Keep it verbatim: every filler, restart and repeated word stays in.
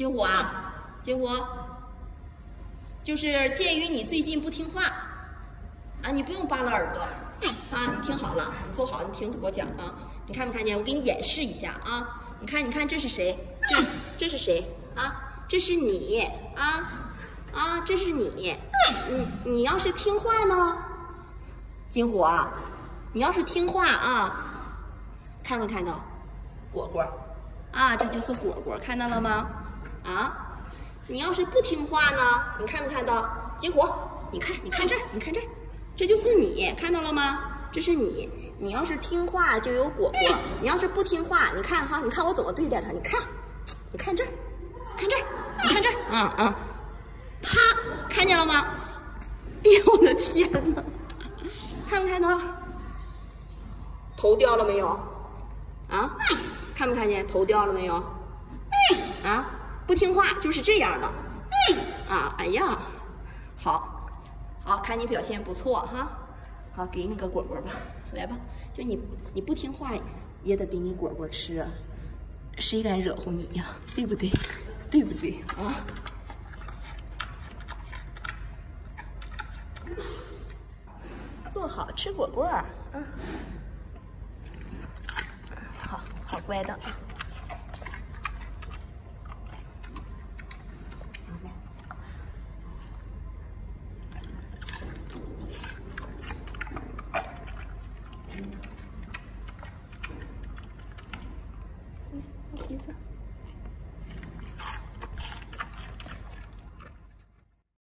金虎啊，金虎，就是鉴于你最近不听话，啊，你不用扒拉耳朵，啊，你听好了，你坐好，你听我讲啊。你看没看见？我给你演示一下啊。你看，你看这是谁？这这是谁啊？这是你啊啊，这是你。你你要是听话呢，金虎啊，你要是听话啊，看没看到？果果啊，这就是果果，看到了吗？啊，你要是不听话呢，你看没看到？金虎，你看，你看这儿，你看这儿，这就是你，看到了吗？这是你。你要是听话就有果果，你要是不听话，你看哈，你看我怎么对待他？你看，你看这儿，看这儿，你看这儿，啊啊，啪，看见了吗？哎呦我的天哪，看没看到？头掉了没有？啊，看没看见头掉了没有？啊，不听话就是这样的。啊，哎呀，好，好看你表现不错哈。好，给你个果果吧，来吧，就你你不听话也得给你果果吃啊，谁敢惹乎你呀？对不对？对不对啊？坐好吃果果，嗯，好好乖的啊。